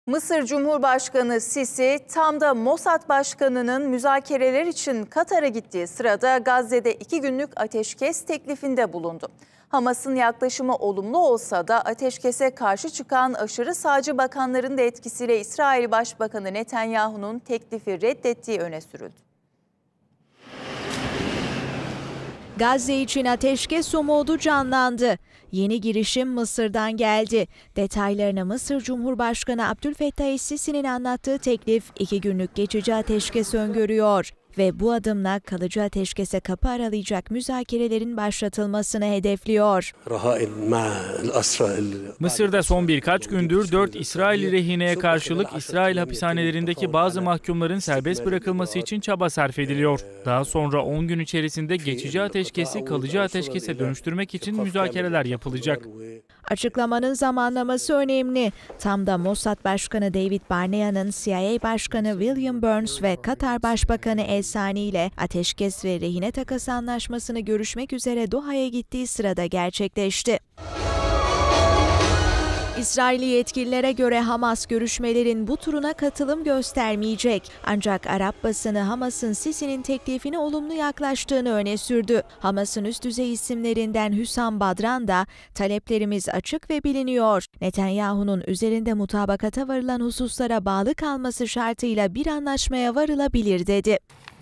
Mısır Cumhurbaşkanı Sisi, tam da Mossad Başkanı'nın müzakereler için Katar'a gittiği sırada Gazze'de 2 günlük ateşkes teklifinde bulundu. Hamas'ın yaklaşımı olumlu olsa da ateşkese karşı çıkan aşırı sağcı bakanların da etkisiyle İsrail Başbakanı Netanyahu'nun teklifi reddettiği öne sürüldü. Gazze için ateşkes umudu canlandı. Yeni girişim Mısır'dan geldi. Detaylarını Mısır Cumhurbaşkanı Abdülfettah Es-Sisi'nin anlattığı teklif 2 günlük geçici ateşkes öngörüyor ve bu adımla kalıcı ateşkese kapı aralayacak müzakerelerin başlatılmasını hedefliyor. Mısır'da son birkaç gündür 4 İsrail rehineye karşılık İsrail hapishanelerindeki bazı mahkumların serbest bırakılması için çaba sarf ediliyor. Daha sonra 10 gün içerisinde geçici ateşkesi kalıcı ateşkese dönüştürmek için müzakereler yapılacak. Açıklamanın zamanlaması önemli. Tam da Mossad Başkanı David Barnea'nın CIA Başkanı William Burns ve Katar Başbakanı El Sani ile ateşkes ve rehine takası anlaşmasını görüşmek üzere Doha'ya gittiği sırada gerçekleşti. İsrailli yetkililere göre Hamas görüşmelerin bu turuna katılım göstermeyecek. Ancak Arap basını Hamas'ın Sisi'nin teklifine olumlu yaklaştığını öne sürdü. Hamas'ın üst düzey isimlerinden Hüsam Badran da taleplerimiz açık ve biliniyor. Netanyahu'nun üzerinde mutabakata varılan hususlara bağlı kalması şartıyla bir anlaşmaya varılabilir dedi.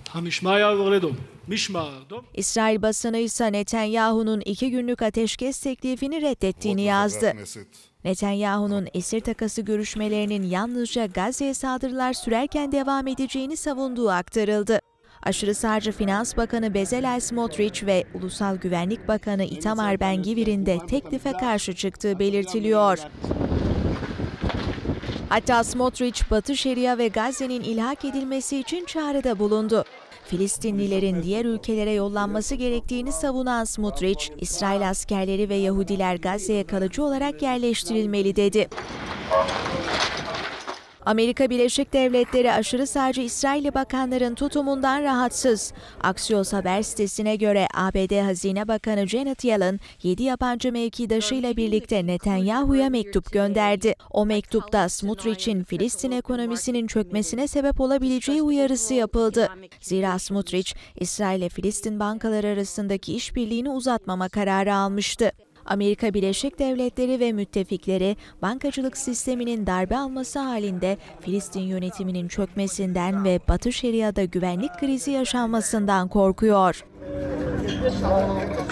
İsrail basını ise Netanyahu'nun 2 günlük ateşkes teklifini reddettiğini yazdı. Netanyahu'nun esir takası görüşmelerinin yalnızca Gazze'ye saldırılar sürerken devam edeceğini savunduğu aktarıldı. Aşırı sağcı Finans Bakanı Bezalel Smotrich ve Ulusal Güvenlik Bakanı Itamar Ben-Gvir'in de teklife karşı çıktığı belirtiliyor. Hatta Smotrich, Batı Şeria ve Gazze'nin ilhak edilmesi için çağrıda bulundu. Filistinlilerin diğer ülkelere yollanması gerektiğini savunan Smotrich, İsrail askerleri ve Yahudiler Gazze'ye kalıcı olarak yerleştirilmeli dedi. Amerika Birleşik Devletleri aşırı sağcı İsrailli bakanların tutumundan rahatsız. Axios haber sitesine göre ABD Hazine Bakanı Janet Yellen, 7 yabancı mevkidaşıyla birlikte Netanyahu'ya mektup gönderdi. O mektupta Smotrich'in Filistin ekonomisinin çökmesine sebep olabileceği uyarısı yapıldı. Zira Smotrich, İsrail ile Filistin bankaları arasındaki işbirliğini uzatmama kararı almıştı. Amerika Birleşik Devletleri ve müttefikleri bankacılık sisteminin darbe alması halinde Filistin yönetiminin çökmesinden ve Batı Şeria'da güvenlik krizi yaşanmasından korkuyor.